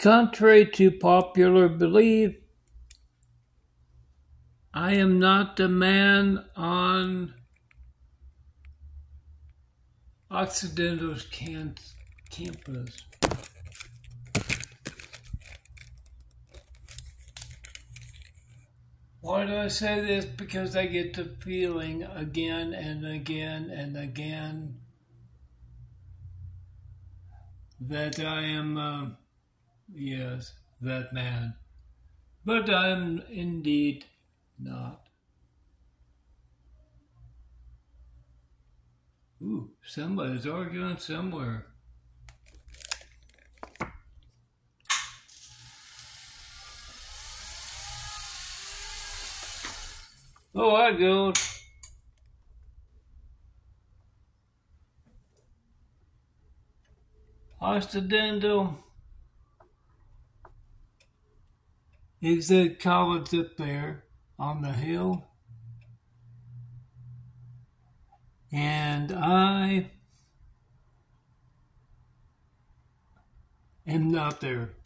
Contrary to popular belief, I am not the man on Occidental's campus. Why do I say this? Because I get the feeling again and again and again that I am, yes, that man. But I am indeed not. Ooh, somebody's arguing somewhere. Oh, I go. Occidental is the college up there on the hill. And I am not there.